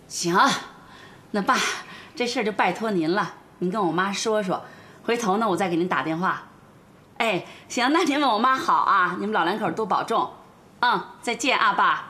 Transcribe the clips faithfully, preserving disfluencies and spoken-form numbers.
行，那爸，这事儿就拜托您了，您跟我妈说说，回头呢我再给您打电话。哎，行，那您问我妈好啊，你们老两口多保重。嗯，再见啊，爸。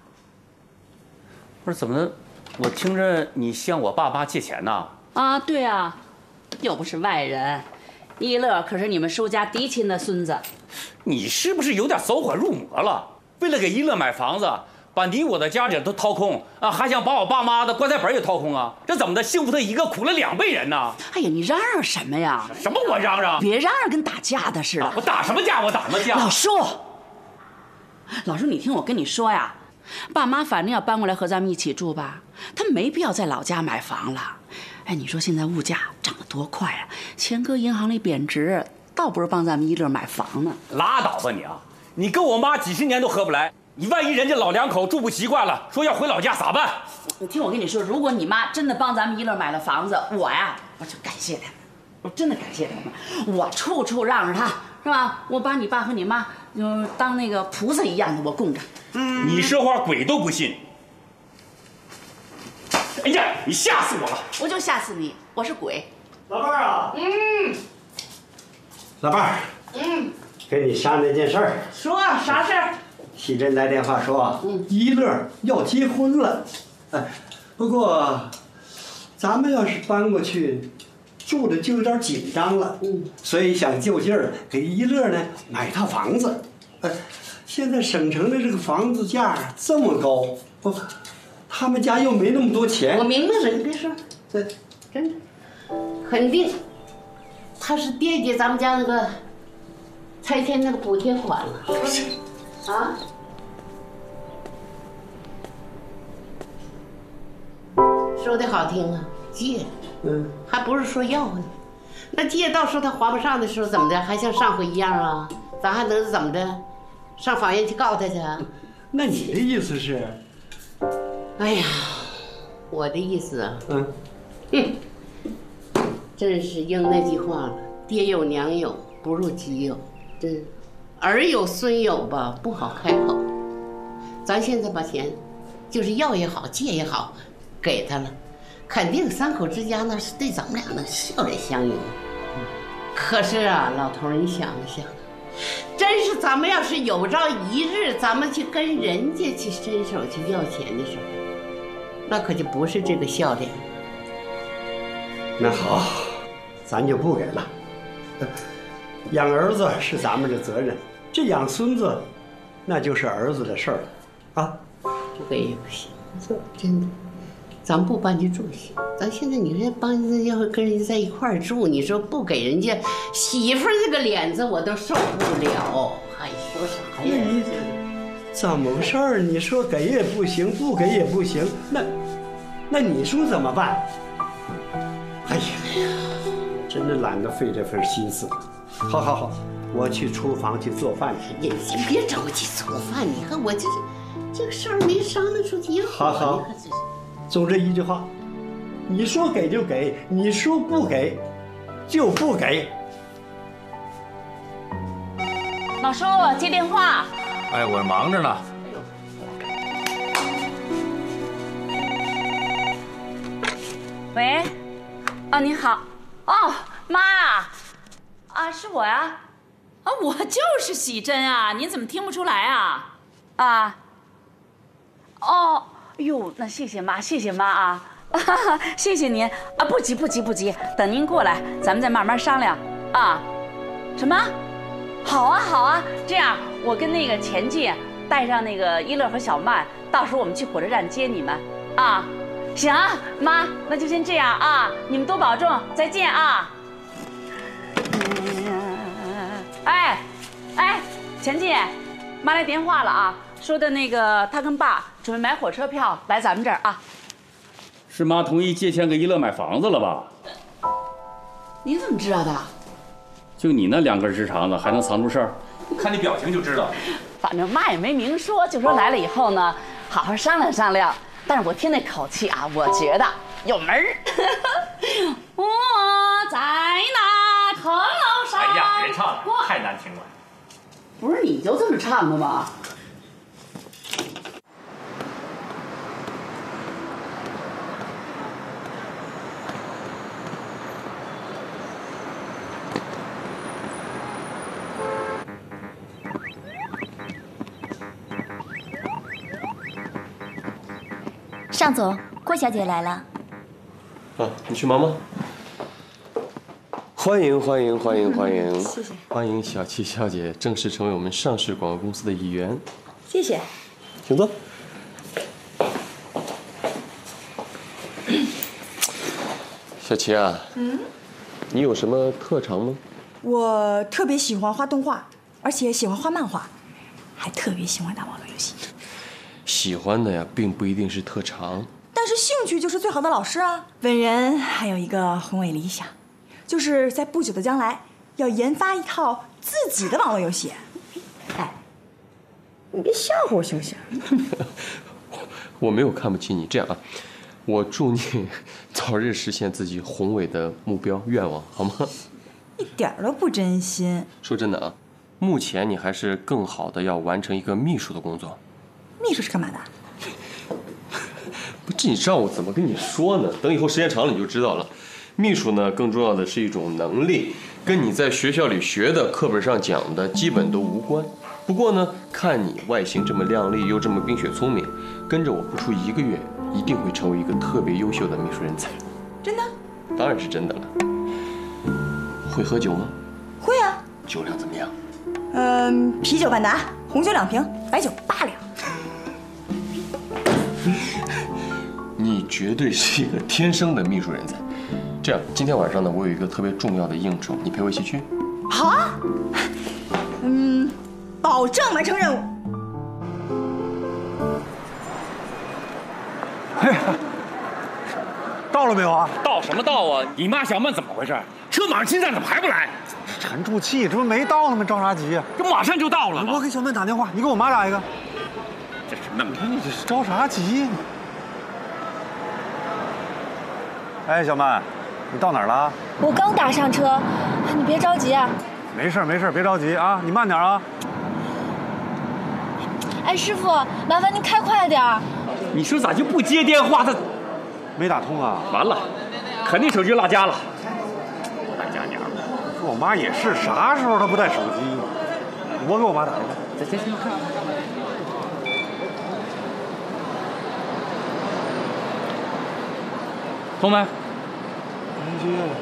不是怎么，我听着你向我爸妈借钱呢？ 啊，对啊，又不是外人，一乐可是你们叔家嫡亲的孙子。 你是不是有点走火入魔了？为了给一乐买房子，把你我的家底都掏空啊，还想把我爸妈的棺材本也掏空啊？这怎么的？幸福他一个，苦了两辈人呢？ 哎呀，你嚷嚷什么呀？ 什么我嚷嚷？ 别嚷嚷，跟打架的似的。 啊、我打什么架？我打什么架？ 老叔，老叔，你听我跟你说呀，爸妈反正要搬过来和咱们一起住吧，他们没必要在老家买房了。哎，你说现在物价涨得多快啊，钱搁银行里贬值，倒不如帮咱们一乐买房呢。 拉倒吧你啊！你跟我妈几十年都合不来。你万一人家老两口住不习惯了，说要回老家咋办？ 你听我跟你说，如果你妈真的帮咱们一乐买了房子，我呀，我就感谢他们，我真的感谢他们，我处处让着他，是吧？我把你爸和你妈就当那个菩萨一样的我供着。 嗯，你说话鬼都不信。哎呀，你吓死我了！ 我就吓死你，我是鬼。 老伴儿啊，嗯，老伴儿，嗯，跟你商量件事儿。 说啥事儿？ 喜珍来电话说，嗯，一乐要结婚了，哎，不过，咱们要是搬过去，住的就有点紧张了，嗯，所以想就近儿给一乐呢买套房子，哎，现在省城的这个房子价这么高，不，他们家又没那么多钱。 我明白了，你别说， 对， 真的，肯定，他是惦记咱们家那个拆迁那个补贴款了。啊！说的好听啊，借，嗯，还不是说要呢。那借到时候他还不上的时候怎么的？还像上回一样啊？咱还能怎么的？上法院去告他去？ 那你的意思是？ 哎呀，我的意思啊， 嗯， 哼，真是应那句话了，爹有娘有，不如己有，真。儿有孙有吧，不好开口。咱现在把钱，就是要也好，借也好，给他了，肯定三口之家那是对咱们俩那笑脸相迎。可是啊，老头儿，你想一想，真是咱们要是有朝一日咱们去跟人家去伸手去要钱的时候，那可就不是这个笑脸。 那好，咱就不给了。养儿子是咱们的责任，这养孙子，那就是儿子的事儿了，啊！ 不给也不行，真的，咱不搬去住行。咱现在你说搬要跟人家在一块儿住，你说不给人家媳妇儿这个脸子，我都受不了。还说啥呀？ 你怎么回事儿？你说给也不行，不给也不行，那那你说怎么办？哎呀，真的懒得费这份心思。好好好，我去厨房去做饭去。 你先别着急做饭，你看我这这个事儿没商量出结果。 好好，总之一句话，你说给就给，你说不给就不给。 老叔接电话。 哎，我忙着呢。 喂，哦，你好，哦，妈。啊，是我呀，啊，我就是喜珍啊，您怎么听不出来啊？啊，哦，哟，那谢谢妈，谢谢妈啊，哈哈，谢谢您啊，不急不急不急，等您过来，咱们再慢慢商量啊。什么？好啊好啊，这样我跟那个钱记带上那个一乐和小曼，到时候我们去火车站接你们啊。行啊，妈，那就先这样啊，你们多保重，再见啊。哎，哎，钱记，妈来电话了啊，说的那个他跟爸准备买火车票来咱们这儿啊。 是妈同意借钱给一乐买房子了吧？ 你怎么知道的？ 就你那两根直肠子还能藏住事儿？看你表情就知道。 反正妈也没明说，就说来了以后呢，好好商量商量。但是我听那口气啊，我觉得有门儿。我在那城楼上。 哎呀，别唱了，太难听了。 不是你就这么唱的吗？ 尚总，郭小姐来了。 啊，你去忙吗？欢迎欢迎欢迎欢迎！谢谢，欢迎小七小姐正式成为我们上市广告公司的一员。 谢谢， 请坐。小七啊，嗯，你有什么特长吗？ 我特别喜欢画动画，而且喜欢画漫画，还特别喜欢打网络游戏。 喜欢的呀，并不一定是特长， 但是兴趣就是最好的老师啊。本人还有一个宏伟理想，就是在不久的将来要研发一套自己的网络游戏。哎，你别吓唬我行不行？ 我没有看不起你，这样啊，我祝你早日实现自己宏伟的目标愿望，好吗？ 一点都不真心。 说真的啊，目前你还是更好的要完成一个秘书的工作。 秘书是干嘛的？ 不，这你让我怎么跟你说呢？等以后时间长了你就知道了。秘书呢，更重要的是一种能力，跟你在学校里学的、课本上讲的基本都无关。不过呢，看你外形这么靓丽，又这么冰雪聪明，跟着我不出一个月，一定会成为一个特别优秀的秘书人才。 真的？ 当然是真的了。会喝酒吗？ 会啊。 酒量怎么样？ 嗯，啤酒半打，红酒两瓶，白酒八两。 你绝对是一个天生的秘书人才。这样，今天晚上呢，我有一个特别重要的应酬，你陪我一起去。 好啊。嗯，保证完成任务。 哎呀，到了没有啊？ 到什么到啊？你妈小曼怎么回事？车马上进站，怎么还不来？ 沉住气，这不没到呢吗？着啥急呀？ 这马上就到了。 我给小曼打电话，你给我妈打一个。 这是那么…… 你这是着啥急呀？哎，小曼，你到哪儿了？ 我刚打上车，你别着急啊。 没事没事，别着急啊，你慢点啊。 哎，师傅，麻烦您开快点儿。 你说咋就不接电话？他没打通啊？ 完了，肯定手机落家了。败家娘们！ 我妈也是，啥时候她不带手机？我给我妈打一个。 行行行。红梅， 没接了。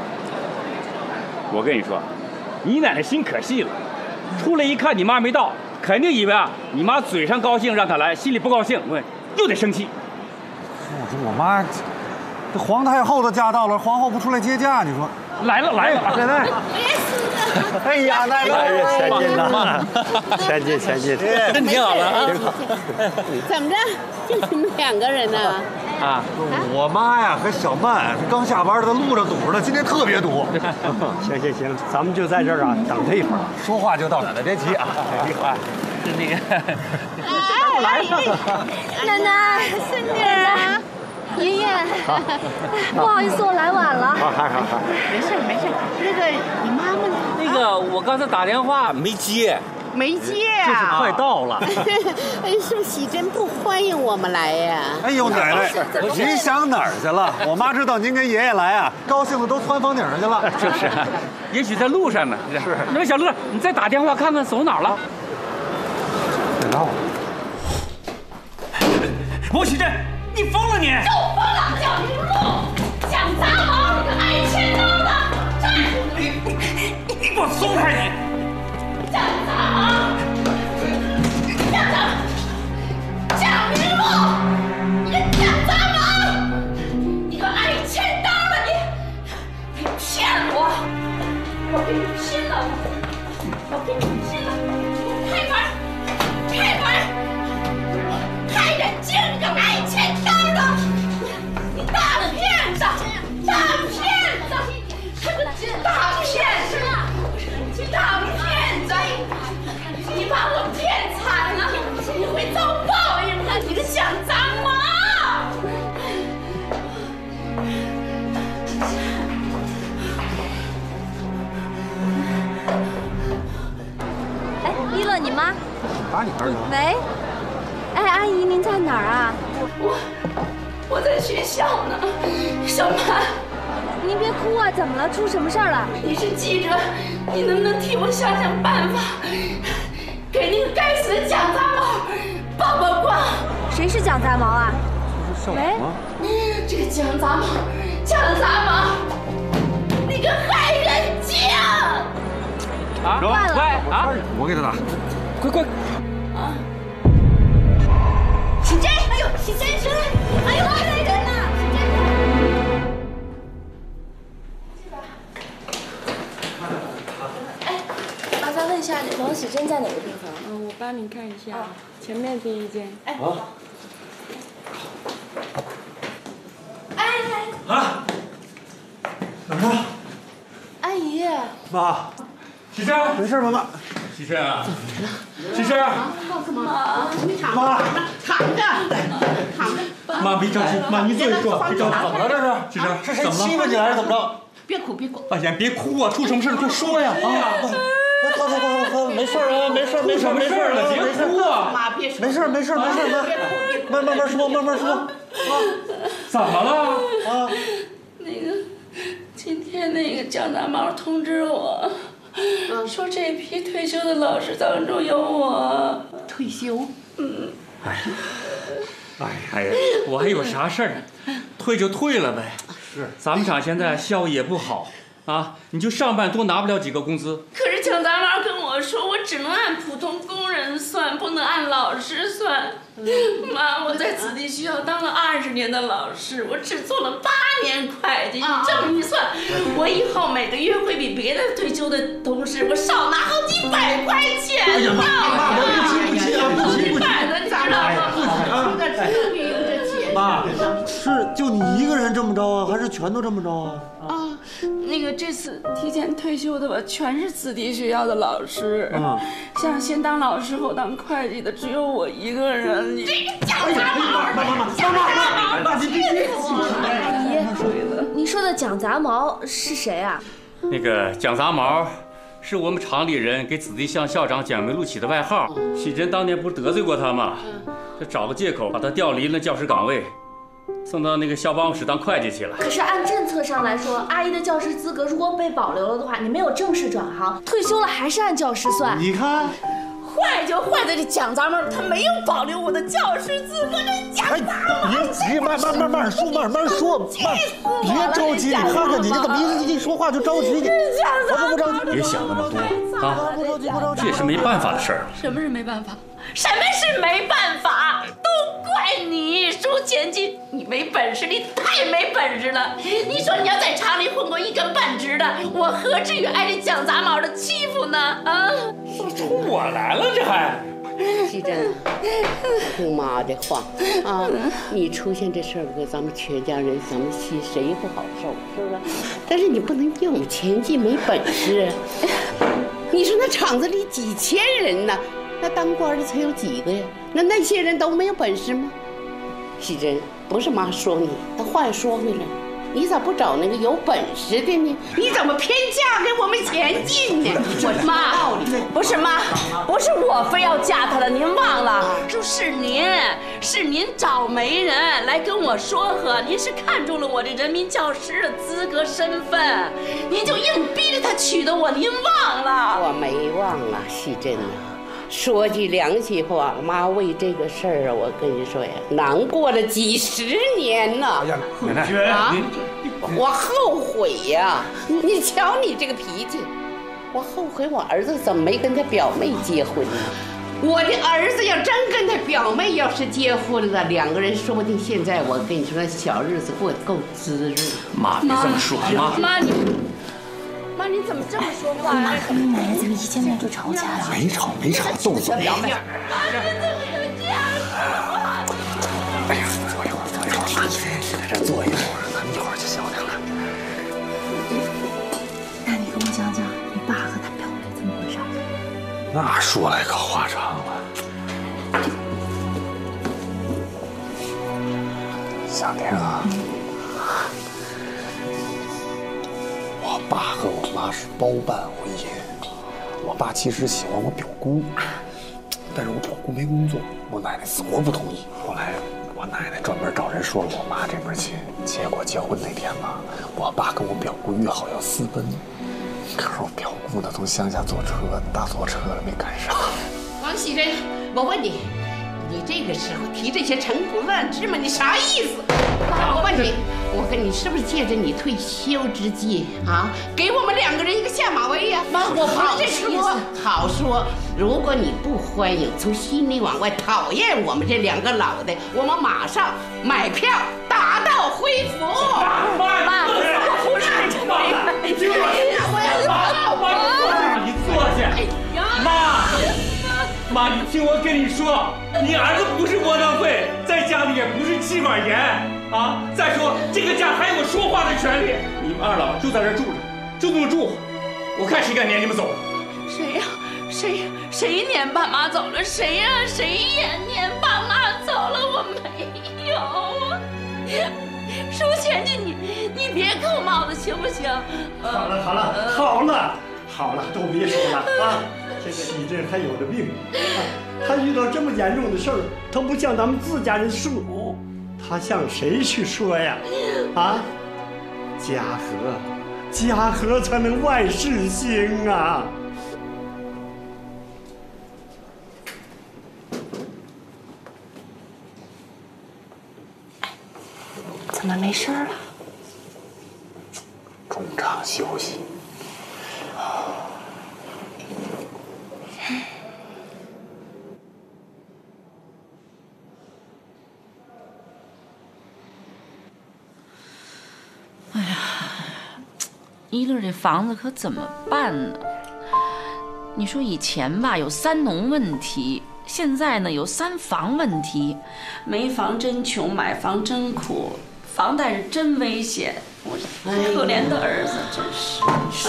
我跟你说，你奶奶心可细了，出来一看你妈没到，肯定以为啊你妈嘴上高兴让她来，心里不高兴，喂，又得生气。 我说我妈，这皇太后的驾到了，皇后不出来接驾，你说？ 来了来了， 奶奶。哎呀，奶奶，前进呐，前进前进， 真挺好的啊。 怎么着？就你们两个人呢？ 啊， 我妈呀和小曼刚下班，在路上堵着呢，今天特别堵。 行行行，咱们就在这儿啊，等他一会儿。 说话就到，奶奶别急啊。 一会儿，是那个， 哎，来了，奶奶，孙女。爷爷，不好意思，我来晚了。 好，好，好，好， 没事没事。那个你妈妈呢？ 那个我刚才打电话没接， 没接就是啊。 快到了。 哎，是不是喜珍不欢迎我们来呀？ 哎呦，奶奶，您想哪儿去了？我妈知道您跟爷爷来啊，高兴的都窜房顶上去了。 就是，也许在路上呢。是。那个小乐，你再打电话看看走哪儿了？ 别闹了。 王喜珍。你疯了你！ 就疯了！蒋明路，蒋杂毛，你个爱欠刀的！ 你你你给我松开你！ 蒋杂毛，蒋杂，蒋明路，你个蒋杂毛，你个爱欠刀的你！你骗我！我跟你拼了！我跟你拼了！开门！开门！开眼睛！你个爱欠刀的！你大骗子！大骗子！大骗子！大骗子！你把我骗惨了，你会遭报应的！你个蒋杂毛！ 哎，一乐，你妈。 打你这儿呢？ 喂。哎，阿姨，您在哪儿啊？ 我我在学校呢，小曼。 您别哭啊，怎么了？出什么事儿了？ 你是记者，你能不能替我想想办法，给那个该死的蒋杂毛曝曝光？ 谁是蒋杂毛啊？ 校长吗？ 这个蒋杂毛，蒋杂毛，你个害人精！ 啊，喂啊！ 我给他打， 快快！ 啊！喜珍，哎呦，喜珍，喜珍，哎呦，来人呐！喜珍，这边。 哎，麻烦问一下，王喜珍在哪个地方？ 嗯，我帮你看一下，前面第一间。 哎。 啊！怎么了？ 阿姨。 妈。 喜珍， 没事吧，妈？ 喜珍啊，喜珍， 妈，你躺妈， 躺着，躺着。 妈别着急，妈你坐一坐，别着急。 怎么了这是？ 喜珍， 是谁欺负你还是怎么着？ 别哭，别哭。 哎呀，别哭啊！出什么事了？快说呀！啊！ 好好好好，没事啊，没事没事没事了，别哭啊！ 妈别说。 没事没事没事，慢慢慢说，慢慢说。啊， 怎么了？ 啊，那个，今天那个蒋大毛通知我。嗯，说这批退休的老师当中有我。退休？嗯。 哎呀，哎哎呀，我还有啥事儿呢？退就退了呗。是。咱们厂现在效益也不好啊，你就上班多拿不了几个工资。 可是蒋大毛跟我说，我只能按普通工人算，不能按老师算。妈，我在子弟学校当了二十年的老师，我只做了八年会计。你这么一算，我以后每个月会比别的退休的同事我少拿好几百块钱呢。哎呀妈，妈，不急不急啊，不急不急，你知道吗？不急啊，这个特别用这钱。 妈，是就你一个人这么着啊，还是全都这么着啊？ 啊，那个这次提前退休的吧，全是子弟学校的老师。嗯，像先当老师后当会计的只有我一个人。你这个蒋杂毛！妈妈妈妈妈妈， 你别别急。你说的蒋杂毛是谁啊？ 那个蒋杂毛，是我们厂里人给子弟校校长蒋梅露起的外号。喜珍当年不是得罪过他吗？就找个借口把他调离了教师岗位。送到那个校办公室当会计去了。 可是按政策上来说，阿姨的教师资格如果被保留了的话，你没有正式转行，退休了还是按教师算。 你看， 坏就坏在这蒋杂毛，他没有保留我的教师资格。这蒋杂毛， 别急，慢慢慢慢说，慢慢说，慢，别着急。你看看你，你怎么一一说话就着急？你我不着急， 别想那么多啊！ 不着急，不着急， 这也是没办法的事儿。 什么是没办法？什么是没办法？都怪你，舒前进，你没本事，你太没本事了。你说你要在厂里混过一根半直的，我何至于挨这蒋杂毛的欺负呢？啊！ 冲我来了，这还？ 喜珍，听妈的话啊！你出现这事儿，给咱们全家人，咱们心谁也不好受，是不是？但是你不能怨我前进没本事。你说那厂子里几千人呢？那当官的才有几个呀？那那些人都没有本事吗？喜珍，不是妈说你，那话又说回来，你咋不找那个有本事的呢？你怎么偏嫁给我们前进呢？我妈，不是妈，不是我非要嫁他的，您忘了？就是您，是您找媒人来跟我说和，您是看中了我这人民教师的资格身份，您就硬逼着他娶的我，您忘了？我没忘了，喜珍啊。说句良心话，妈为这个事儿啊，我跟你说呀，难过了几十年呢。哎呀， 奶奶啊，我后悔呀！你瞧你这个脾气，我后悔我儿子怎么没跟他表妹结婚呢？我的儿子要真跟他表妹要是结婚了，两个人说不定现在我跟你说，小日子过得够滋润。 妈，别这么说，妈。 妈你。妈，你怎么这么说话呀？ 妈，你奶奶怎么一见面就吵起来了？ 没吵没吵，揍死你！ 妈，你怎么能这样说话？ 哎呀，坐一会儿，坐一会儿，在这坐一会儿，咱们一会儿就消停了。 那你跟我讲讲你爸和他表妹怎么回事？ 那说来可话长了。小婷啊。我爸和我妈是包办婚姻，我爸其实喜欢我表姑，但是我表姑没工作，我奶奶死活不同意。后来我奶奶专门找人说了我妈这门亲，结果结婚那天嘛，我爸跟我表姑约好要私奔，可是我表姑呢从乡下坐车大坐车了没赶上。 王喜珍，我问你， 你这个时候提这些陈古乱枝嘛，你啥意思？妈，我问你，我跟你是不是借着你退休之际啊，给我们两个人一个下马威呀？妈，我不是这说，好说。如果你不欢迎，从心里往外讨厌我们这两个老的，我们马上买票打道回府。 妈，妈， 不是这个， 你听我说，妈，妈，你坐下。妈，妈，你听我跟你说，你儿子不是窝囊废，在家里也不是妻管严啊。再说这个家还有说话的权利。你们二老就在这住着，就这么住，我看谁敢撵你们走。 谁呀？谁谁撵爸妈走了？谁呀？谁也撵爸妈走了？我没有。舒钱钱，你你别扣帽子行不行？ 好了好了好了好了，都别说了啊！这个喜珍还有着病，啊，他遇到这么严重的事儿，他不向咱们自家人诉，他向谁去说呀？啊，家和，家和才能万事兴啊！ 怎么没声了？ 中场休息。 哎呀，一乐这房子可怎么办呢？你说以前吧有三农问题，现在呢有三房问题，没房真穷，买房真苦，房贷是真危险。我可怜的儿子真是。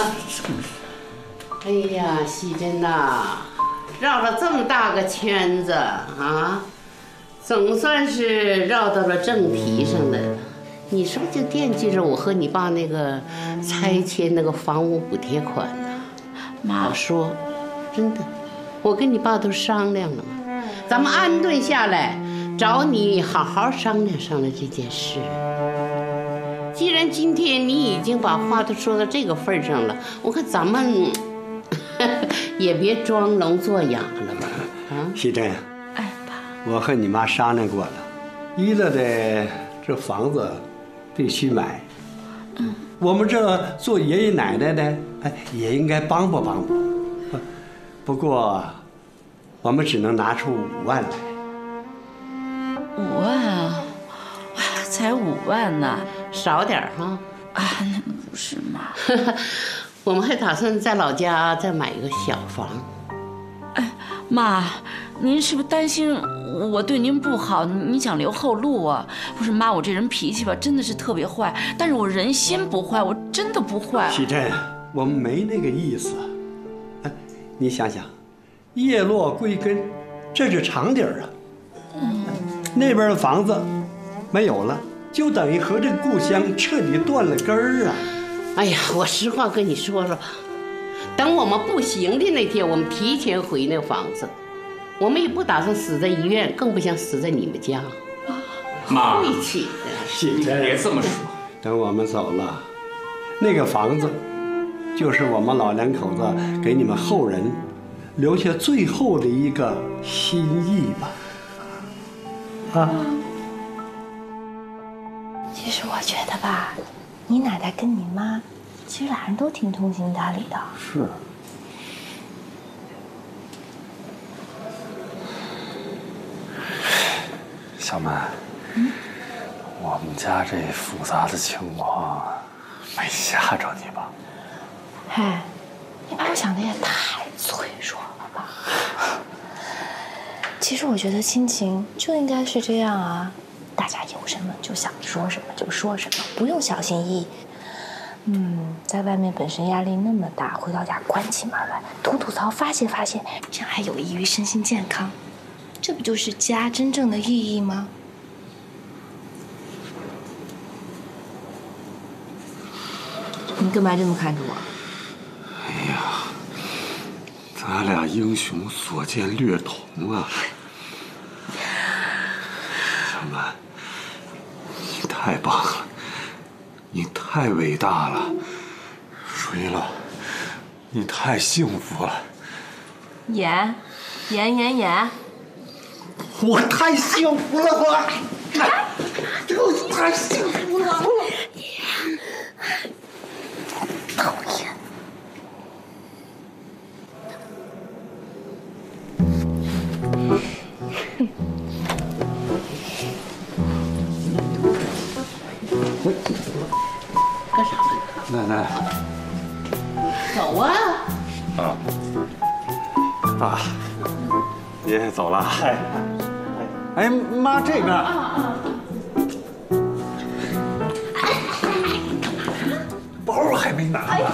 哎呀，喜珍呐，绕了这么大个圈子啊，总算是绕到了正题上来了。你是不是就惦记着我和你爸那个拆迁那个房屋补贴款呢？妈，我说，真的，我跟你爸都商量了嘛，咱们安顿下来，找你好好商量商量这件事。既然今天你已经把话都说到这个份上了，我看咱们也别装聋作哑了吧？啊， 喜珍， 哎，爸， 我和你妈商量过了，一乐的这房子必须买。嗯，我们这做爷爷奶奶的，哎，也应该帮帮帮帮。不过，我们只能拿出五万来。 五万啊，才五万呢， 少点哈。 啊，那不是嘛。 我们还打算在老家再买一个小房。 哎，妈，您是不是担心我对您不好？你想留后路啊？不是妈，我这人脾气吧，真的是特别坏，但是我人心不坏，我真的不坏。 喜珍，我们没那个意思。哎，你想想，叶落归根，这是长底儿啊。嗯，那边的房子没有了，就等于和这个故乡彻底断了根儿啊。 哎呀，我实话跟你说说吧，等我们不行的那天，我们提前回那个房子。我们也不打算死在医院，更不想死在你们家。 妈， 晦气的， 喜珍， 别这么说。 等我们走了，那个房子就是我们老两口子给你们后人留下最后的一个心意吧。啊。 其实我觉得吧，你奶奶跟你妈，其实俩人都挺通情达理的。 是。小曼，嗯，我们家这复杂的情况没吓着你吧？ 嗨，你把我想的也太脆弱了吧？其实我觉得亲情就应该是这样啊，大家有什么就想说什么就说什么，不用小心翼翼。嗯，在外面本身压力那么大，回到家关起门来吐吐槽发泄发泄，这样还有益于身心健康。这不就是家真正的意义吗？你干嘛这么看着我？ 哎呀，咱俩英雄所见略同啊！小曼，你太棒了，你太伟大了，水了，你太幸福了。 演，演演演。 我太幸福了，我，这个太幸福了。 讨厌。 干啥呢？ 奶奶。 走啊！ 啊。啊。爷爷走了。 哎。哎，妈这边。啊啊。包还没拿呢。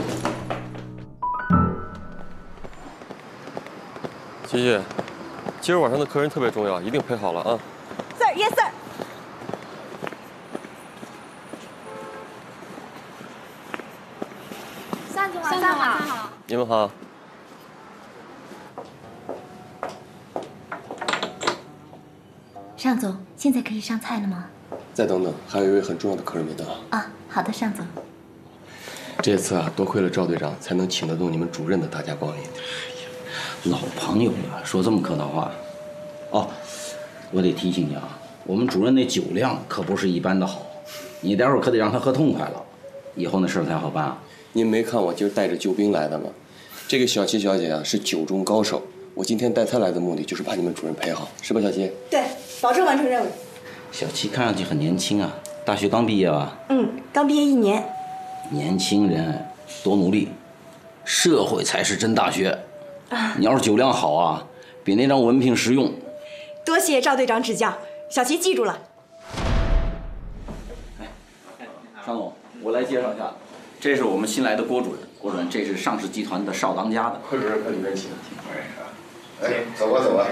琪琪，今儿晚上的客人特别重要，一定陪好了啊。 Sir, yes, sir。 向总，晚上好。 你们好。 尚总，现在可以上菜了吗？ 再等等，还有一位很重要的客人没到。 啊，好的，尚总。 这次啊，多亏了赵队长，才能请得动你们主任的大驾光临。 老朋友了，说这么客套话。哦，我得提醒你啊，我们主任那酒量可不是一般的好，你待会儿可得让他喝痛快了，以后那事儿才好办啊。 您没看我今儿带着救兵来的吗？这个小齐小姐啊是酒中高手，我今天带她来的目的就是把你们主任陪好，是吧，小齐？ 对，保证完成任务。 小齐看上去很年轻啊，大学刚毕业吧？ 嗯，刚毕业一年。 年轻人多努力，社会才是真大学。你要是酒量好啊，比那张文凭实用。 多谢赵队长指教，小齐记住了。 尚总，我来介绍一下，这是我们新来的郭主任。郭主任，这是上市集团的邵当家的。 快主任，快里边请。 哎，走吧走吧。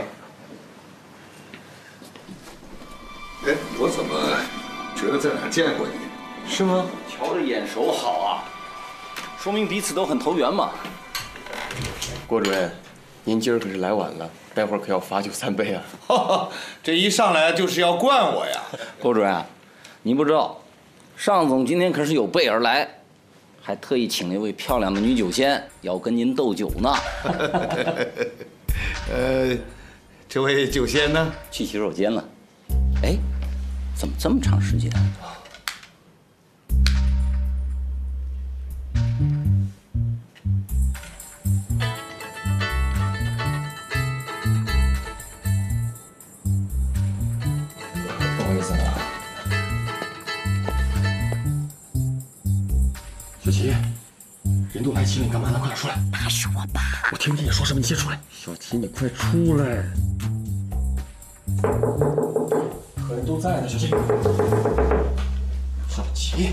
哎，我怎么觉得在哪儿见过你？ 是吗？ 瞧这眼熟好啊，说明彼此都很投缘嘛。 郭主任，您今儿可是来晚了，待会儿可要罚酒三杯啊！ 哈哈，这一上来就是要灌我呀！ 郭主任，您不知道，尚总今天可是有备而来，还特意请了一位漂亮的女酒仙，要跟您斗酒呢。 呃，这位酒仙呢？ 去洗手间了。哎，怎么这么长时间？ 不好意思啊，小齐，人都来齐了，你干嘛呢？快点出来！ 他是我爸。 我听不见你说什么，你先出来。小齐，你快出来！客人都在呢，小齐。小齐，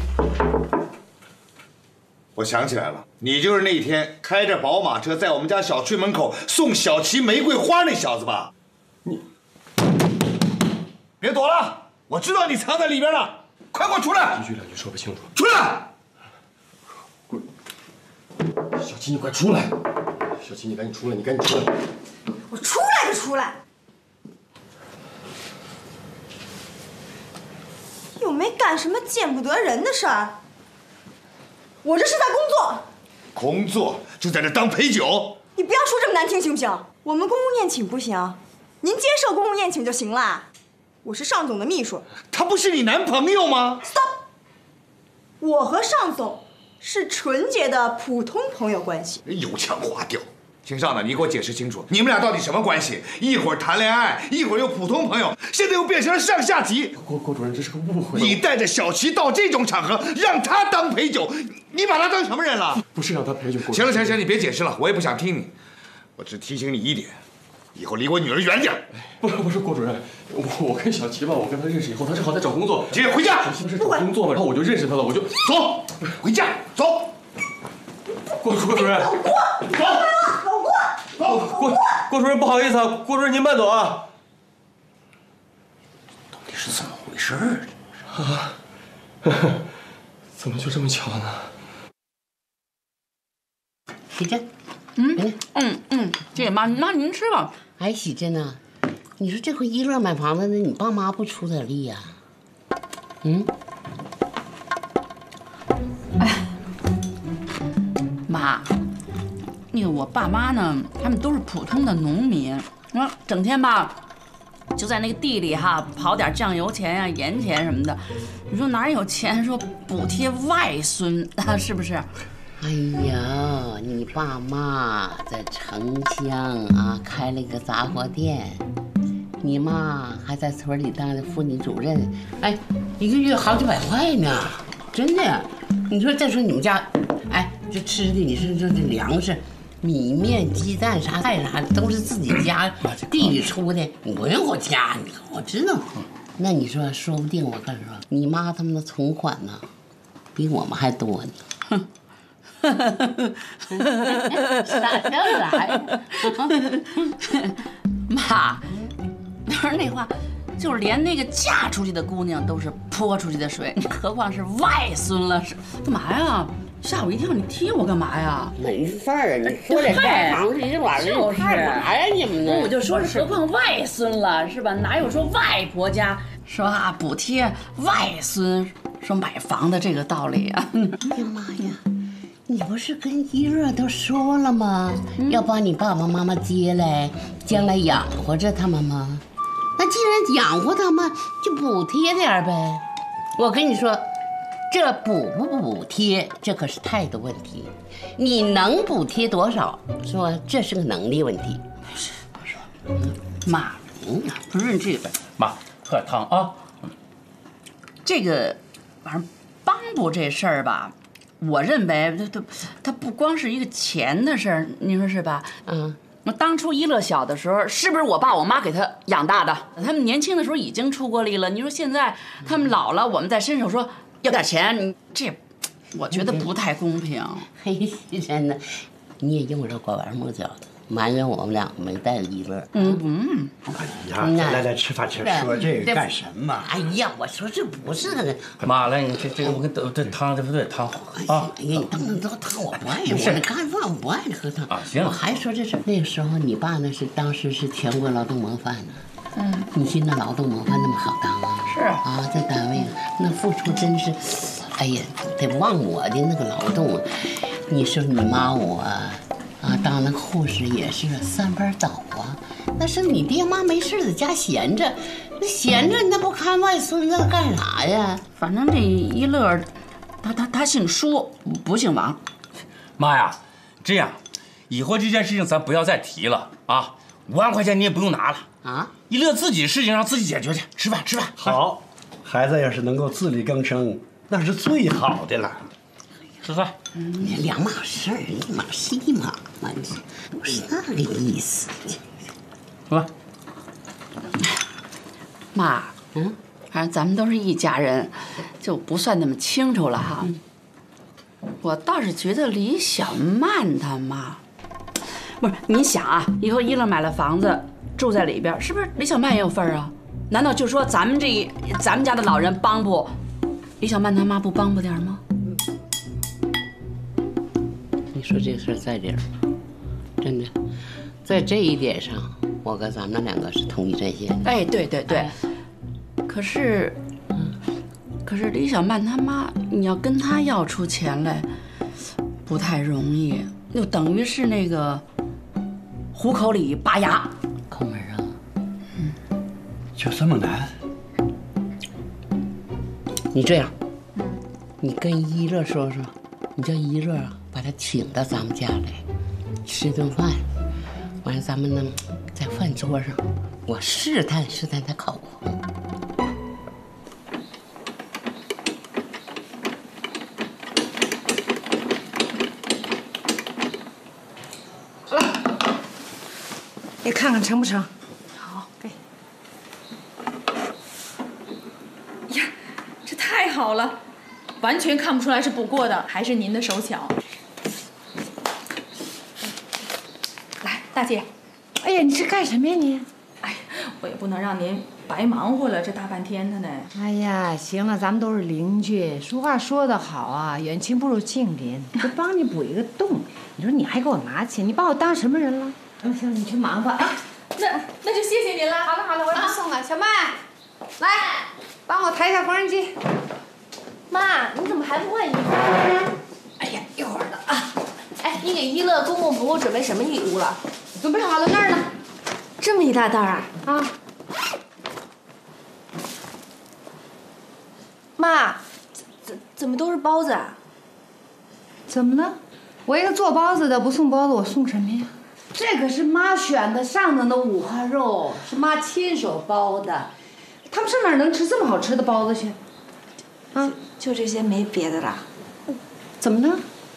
我想起来了，你就是那天开着宝马车在我们家小区门口送小齐玫瑰花那小子吧？ 你别躲了，我知道你藏在里边了，快给我出来！ 一句两句说不清楚。 出来！ 滚！小齐，你快出来！小齐，你赶紧出来！你赶紧出来！ 我出来就出来。又没干什么见不得人的事儿，我这是在工作。 工作就在这当陪酒？ 你不要说这么难听行不行？我们公务宴请不行，您接受公务宴请就行了。我是尚总的秘书。 他不是你男朋友吗 ？Stop！ 我和尚总是纯洁的普通朋友关系。 油腔滑调。姓尚的，你给我解释清楚，你们俩到底什么关系？一会儿谈恋爱，一会儿又普通朋友，现在又变成了上下级。 郭郭主任，这是个误会。 你带着小齐到这种场合，让他当陪酒，你把他当什么人了？ 不是让他陪酒。 行了行了行了，你别解释了，我也不想听你。我只提醒你一点，以后离我女儿远点。 不是不是，郭主任，我我跟小齐吧，我跟他认识以后，他正好在找工作。 姐，回家。 小齐不是找工作嘛，然后我就认识他了，我就走，回家走。 郭郭主任， 老郭， 走， 老郭， 走， 郭郭主任，不好意思啊，郭主任您慢走啊。 到底是怎么回事啊？怎么就这么巧呢？ 喜珍， 嗯嗯嗯，姐妈，妈您吃吧。 哎，喜珍呐，你说这回一乐买房子，那你爸妈不出点力呀？嗯？ 哎。妈，那个我爸妈呢，他们都是普通的农民，那整天吧， 就在那个地里哈跑点酱油钱呀、盐钱什么的。你说哪有钱说补贴外孙啊？是不是？ 哎呀，你爸妈在城乡啊开了一个杂货店，你妈还在村里当的妇女主任，哎，一个月好几百块呢，真的。你说再说你们家，哎，这吃的，你说这这粮食。米面鸡蛋啥菜啥都是自己家地里出的，你不用我家，你我知道。那你说，说不定我跟你说，你妈他们的存款呢，比我们还多呢。哼，傻笑啥呀？ 妈，不是那话，就是连那个嫁出去的姑娘都是泼出去的水，何况是外孙了？是干嘛呀？吓我一跳！你踢我干嘛呀？ 没事儿，你说点盖房子这玩意儿有啥呀？你们呢？ 我就说是何况外孙了，是吧？哪有说外婆家说啊补贴外孙说买房的这个道理啊？ 哎呀妈呀！你不是跟一乐都说了吗？嗯、要把你爸爸妈妈接来，将来养活着他们吗？那既然养活他们，就补贴点呗。我跟你说。这补不补贴，这可是态度问题。你能补贴多少，说这是个能力问题。 是是，嗯，妈，嗯，不是这个， 妈，喝点汤啊。 这个，反正帮补这事儿吧，我认为它它它不光是一个钱的事儿，你说是吧？嗯。那当初一乐小的时候，是不是我爸我妈给他养大的？他们年轻的时候已经出过力了。你说现在他们老了，我们再伸手说。要点钱，你这，我觉得不太公平。 嘿，真的，你也用着拐弯抹角的，埋怨我们俩没带一乐。 嗯嗯。 哎呀，来来吃饭去，说这个干什么？ 哎呀，我说这不是那个。 妈，来，你这这个我跟这汤这不对汤啊。 哎呀，你等等，这汤我不爱，我干饭我不爱喝汤。 啊，行。 我还说这事，那个时候你爸那是当时是全国劳动模范呢。嗯，你寻那劳动模范那么好当啊？ 是啊，在单位那付出真是，哎呀，得忘我的那个劳动啊！你说你妈我啊，啊当那护士也是三班倒啊，那是你爹妈没事在家闲着，那闲着那不看外孙子干啥呀？ 反正这一乐，他他他姓舒，不姓王。 妈呀，这样，以后这件事情咱不要再提了啊！五万块钱你也不用拿了。啊！一乐自己事情让自己解决去，吃饭吃饭。 好，孩子要是能够自力更生，那是最好的了。 吃饭。 嗯，两码事儿，一码是一码嘛，不是那个意思。 好吧。 妈，嗯，反正咱们都是一家人，就不算那么清楚了哈。嗯、我倒是觉得李小曼他妈，不是你想啊，以后一乐买了房子。住在里边，是不是李小曼也有份儿啊？难道就说咱们这咱们家的老人帮不，李小曼他妈不帮不点吗？ 你说这事儿在这儿，真的，在这一点上，我跟咱们两个是同一阵线的。 哎，对对对。哎、可是，嗯，可是李小曼他妈，你要跟他要出钱来，不太容易，就等于是那个虎口里拔牙。 抠门啊， 嗯，就这么难？你这样，你跟一乐说说，你叫一乐把他请到咱们家来吃顿饭，完了咱们呢在饭桌上，我试探试探他口风。 你看看成不成？ 好，给。呀，这太好了，完全看不出来是补过的，还是您的手巧。来，大姐。 哎呀，你这干什么呀你？ 哎，我也不能让您白忙活了这大半天的呢。 哎呀，行了，咱们都是邻居，俗话说得好啊，远亲不如近邻。就帮你补一个洞，你说你还给我拿钱，你把我当什么人了？行行，你去忙吧。啊， 那那就谢谢您了。 好了好了，我给你送了。小曼，来，帮我抬一下缝纫机。 妈，你怎么还不换衣服？ 哎呀，一会儿了啊。 哎，你给一乐公公婆婆准备什么礼物了？ 准备好了那儿呢。 这么一大袋啊？ 啊。 妈，怎怎么都是包子啊？ 怎么了？我一个做包子的不送包子，我送什么呀？这可是妈选的上等的五花肉，是妈亲手包的。他们上哪能吃这么好吃的包子去？ 啊，就这些，没别的了。 怎么了？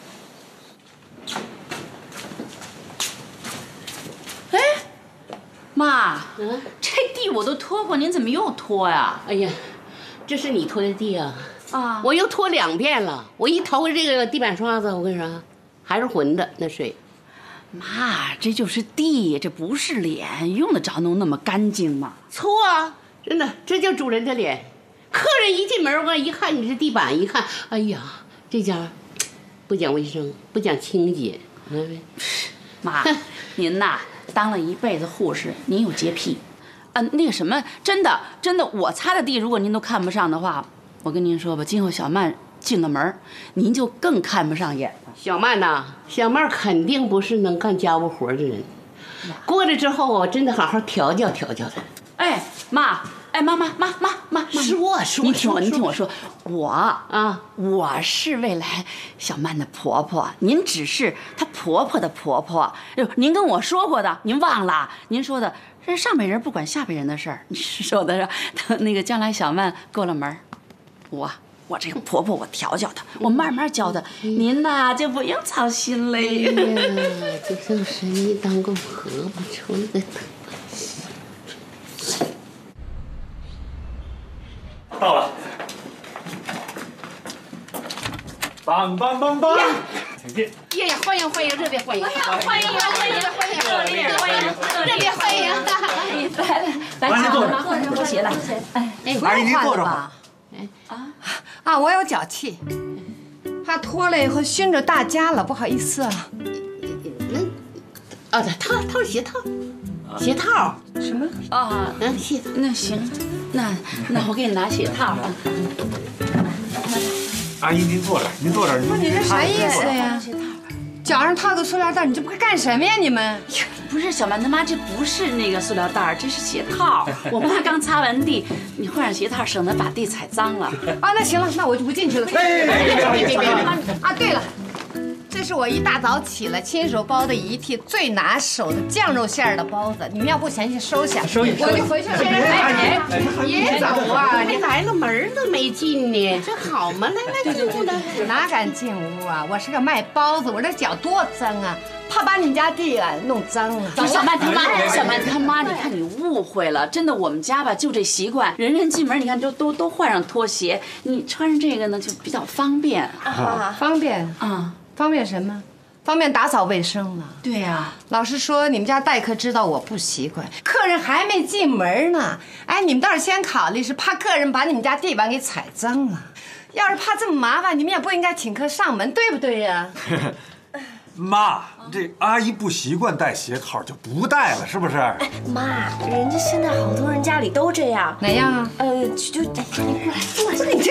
哎，妈，嗯，这地我都拖过，您怎么又拖呀？ 哎呀，这是你拖的地啊！ 啊， 我又拖两遍了。我一掏开这个地板刷子，我跟你说，还是浑的那水。 妈，这就是地，这不是脸，用得着弄那么干净吗？ 错啊，真的，这叫主人的脸。客人一进门，我一看你这地板，一看，哎呀，这家不讲卫生，不讲清洁。 妈，您呐，当了一辈子护士，您有洁癖。啊，那个什么，真的真的，我擦的地，如果您都看不上的话，我跟您说吧，今后小曼进了门，您就更看不上眼了。 小曼呐，小曼肯定不是能干家务活的人。过来之后，我真的好好调教调教她。 哎，妈，哎，妈妈妈妈妈， 说说， 您听我，您听我说，我啊，我是未来小曼的婆婆，您只是她婆婆的婆婆。您跟我说过的，您忘了？您说的这上辈人不管下辈人的事儿，你说的是等那个将来小曼过了门，我。我这个婆婆，我调教她，我慢慢教她，您呐就不用操心了。哎呀，就像是你当个婆婆出来的。 到了，棒棒棒棒，请进。 呀呀，欢迎欢迎，热烈欢迎！ 欢迎欢迎欢迎欢迎，热烈欢迎， 热烈欢迎！ 来来来，坐着，坐着，脱鞋了。 哎， 阿姨您坐着吧。 啊啊！我有脚气，怕脱了以后熏着大家了，不好意思啊。 嗯，啊，套套鞋套，鞋套什么？ 啊， 嗯，鞋套。 那行，那那我给你拿鞋套啊。 阿姨您坐着，您坐着。 不，你这啥意思呀？脚上套个塑料袋，你这不干什么呀？你们？ 不是小曼他妈，这不是那个塑料袋，这是鞋套。我妈刚擦完地，你换上鞋套，省得把地踩脏了。 啊，那行了，那我就不进去了。别别别别别！啊，对了，这是我一大早起来亲手包的一屉最拿手的酱肉馅的包子，你们要不嫌弃收下， 收一收。 我就回去了。 哎哎，别走啊！你来了门都没进呢，这好吗？来来进屋来。 哪敢进屋啊？我是个卖包子，我这脚多脏啊！怕把你们家地啊弄脏了。 小曼他妈，小曼他妈，你看你误会了，真的，我们家吧就这习惯，人人进门你看都都都换上拖鞋，你穿上这个呢就比较方便。 啊，方便啊，方便什么？方便打扫卫生了。 对呀， 老实说，你们家待客知道我不习惯，客人还没进门呢。哎，你们倒是先考虑是怕客人把你们家地板给踩脏了。要是怕这么麻烦，你们也不应该请客上门，对不对呀？ 妈，这阿姨不习惯戴鞋套，就不戴了，是不是？ 哎，妈，人家现在好多人家里都这样。 哪样啊？ 呃，就就你过来，过来，你这，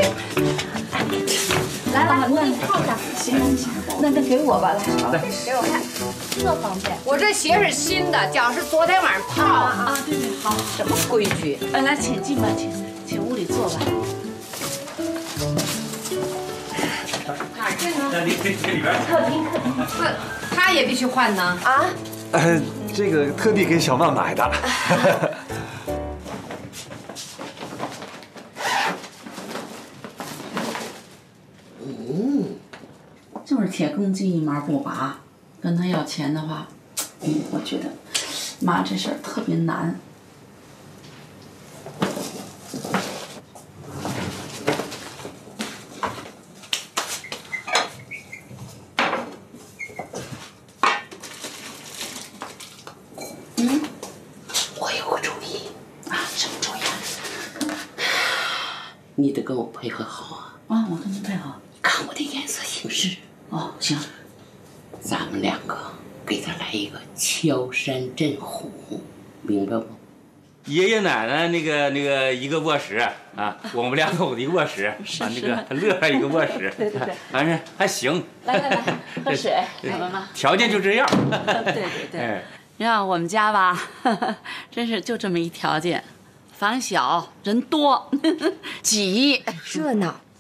来来，我给你套上。行行行， 那那给我吧，来， 来，给我看，这方便。 我这鞋是新的，脚是昨天晚上套的。 啊，对对，好， 什么规矩？ 来来，请进吧，请请屋里坐吧。 哪儿进呢？ 那你这里边。 客厅客厅。 不，他也必须换呢。 啊？ 呃，这个特地给小曼买的。 嗯，就是铁公鸡一毛不拔，跟他要钱的话，嗯，我觉得妈这事儿特别难。嗯， 我有个主意啊，什么主意啊？ 你得跟我配合好啊！ 啊，我跟你配合。 看我的眼色行事。 哦，行。 咱们两个给他来一个敲山震虎，明白不？ 爷爷奶奶那个那个一个卧室啊，我们两口子一个卧室，啊那个乐乐一个卧室， 对对对， 反正还行。 来来来，喝水，来妈妈。 条件就这样。 对对对，你看我们家吧，真是就这么一条件，房小人多，挤， 热闹。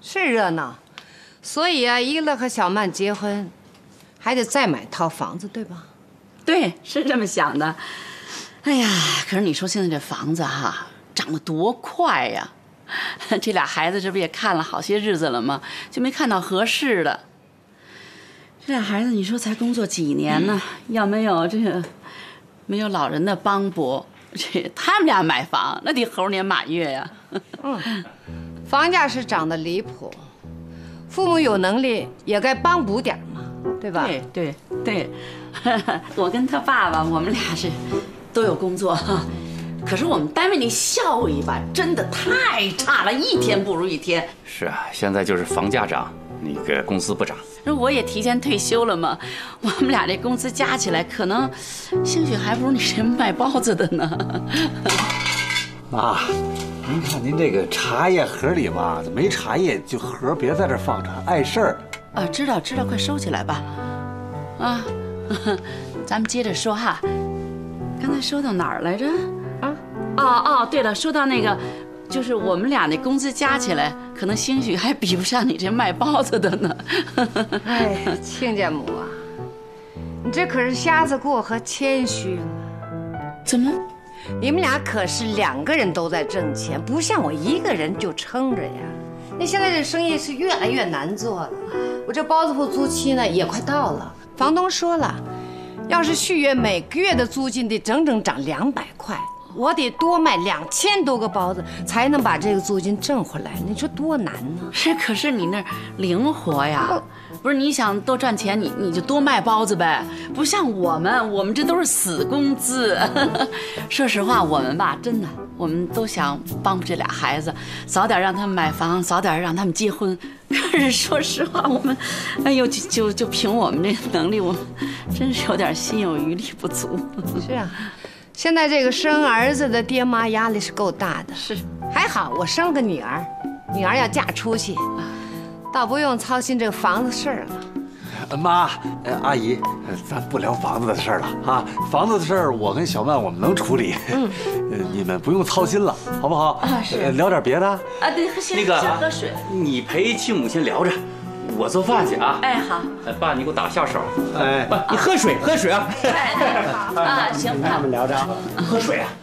是热闹，所以啊，一乐和小曼结婚，还得再买套房子，对吧？ 对，是这么想的。哎呀，可是你说现在这房子哈、啊，涨得多快呀！这俩孩子这不也看了好些日子了吗？就没看到合适的。这俩孩子，你说才工作几年呢？要没有这个，没有老人的帮扶，这他们俩买房那得猴年马月呀。 嗯，房价是涨得离谱，父母有能力也该帮补点嘛，对吧？ 对对对，我跟他爸爸，我们俩是都有工作哈。可是我们单位那效益吧，真的太差了，一天不如一天。 是啊，现在就是房价涨，那个工资不涨。 我也提前退休了嘛，我们俩这工资加起来，可能兴许还不如你这卖包子的呢。 妈，您看您这个茶叶盒里嘛，没茶叶就盒别在这放着，碍事儿。 啊，知道知道，快收起来吧。啊，咱们接着说哈，刚才说到哪儿来着？啊，哦哦，对了，说到那个，就是我们俩那工资加起来，可能兴许还比不上你这卖包子的呢。 哎，亲家母啊，你这可是瞎子过河谦虚了。 怎么？ 你们俩可是两个人都在挣钱，不像我一个人就撑着呀。那现在这生意是越来越难做了，我这包子铺租期呢也快到了，房东说了，要是续约，每个月的租金得整整涨两百块。我得多卖两千多个包子，才能把这个租金挣回来。你说多难呢？ 是，可是你那灵活呀，不是你想多赚钱，你你就多卖包子呗。不像我们，我们这都是死工资。说实话，我们吧，真的，我们都想帮助这俩孩子，早点让他们买房，早点让他们结婚。可是说实话，我们，哎呦，就就就凭我们这能力，我们真是有点心有余力不足。 是啊。现在这个生儿子的爹妈压力是够大的， 是， 还好我生个女儿，女儿要嫁出去，倒不用操心这个房子事儿了。 妈，呃，阿姨，咱不聊房子的事儿了啊，房子的事儿我跟小曼我们能处理，嗯，呃，你们不用操心了，好不好？ 啊，是。 呃、聊点别的。 啊，对，先那个先喝水。 你陪继母先聊着。我做饭去啊！ 哎，好。 爸，你给我打下手。 哎， 爸，你喝水，喝水啊！ 哎，好啊，行。 他们聊着， 喝水啊。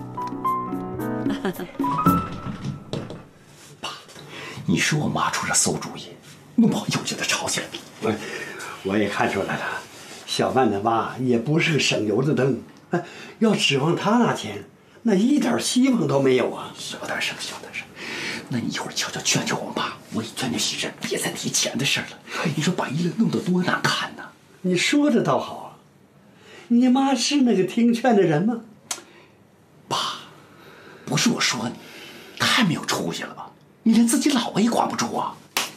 爸，你说我妈出这馊主意，弄不好又觉得吵起来。 我我也看出来了，小曼的妈也不是个省油的灯，哎，要指望她拿钱，那一点希望都没有啊！ 小点声，小点声。那你一会儿悄悄劝劝我妈，我也劝劝喜珍，别再提钱的事了。你说把一乐弄得多难看呢？ 你说的倒好啊，你妈是那个听劝的人吗？ 爸，不是我说你，太没有出息了吧？你连自己老婆也管不住啊！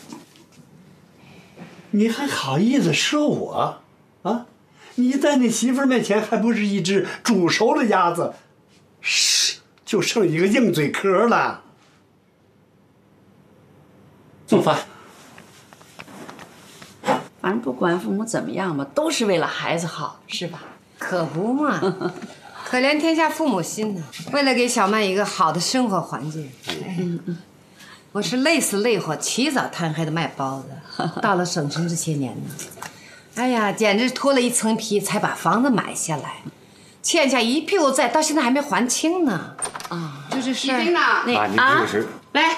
你还好意思说我啊？你在你媳妇儿面前还不是一只煮熟的鸭子，是就剩一个硬嘴壳了。 做饭， 反正不管父母怎么样吧，都是为了孩子好，是吧？ 可不嘛，可怜天下父母心呢。为了给小曼一个好的生活环境，嗯嗯，我是累死累活，起早贪黑的卖包子。到了省城这些年呢，哎呀，简直脱了一层皮才把房子买下来，欠下一屁股债，到现在还没还清呢。啊，就这事儿。 那啊，您这是来。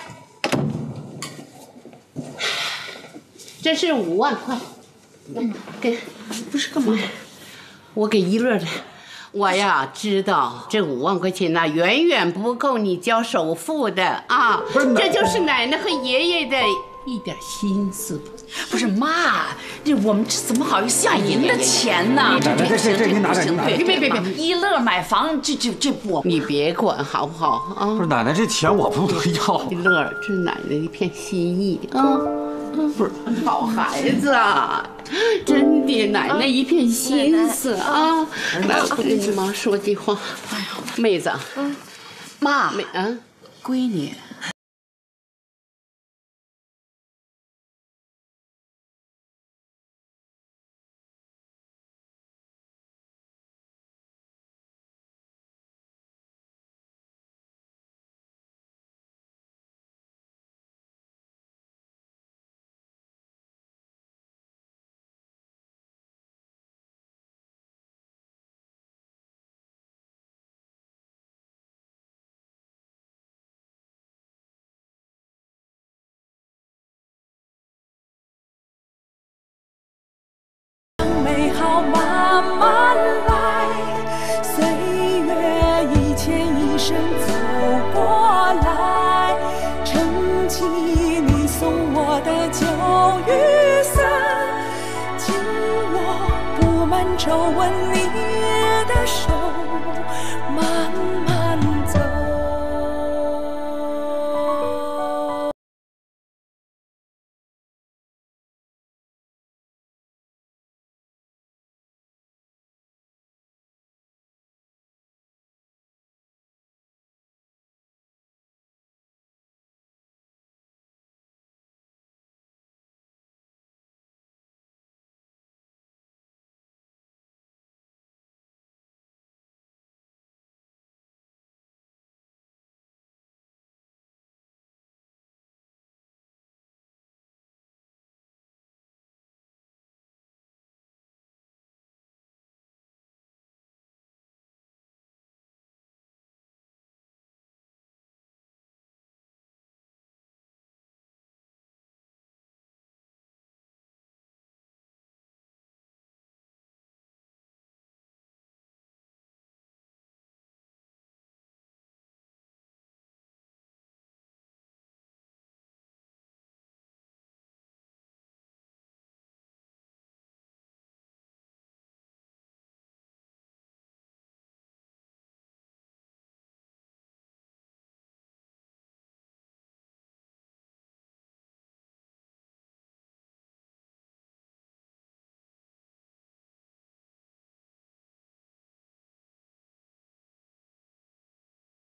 这是五万块，给不是干嘛？我给一乐的。我呀知道这五万块钱呢，远远不够你交首付的啊！这就是奶奶和爷爷的一点心思。 不是妈，这我们这怎么好意思要您的钱呢？ 这这这这您拿点，您拿点。 别别别别，一乐买房，这这这我你别管好不好啊？ 不是奶奶，这钱我不能要。 一乐，这是奶奶一片心意啊。不是好孩子啊，真的，奶奶一片心思啊！来，我跟你妈说句话。哎呀，妹子， 妈， 妹啊， 闺女，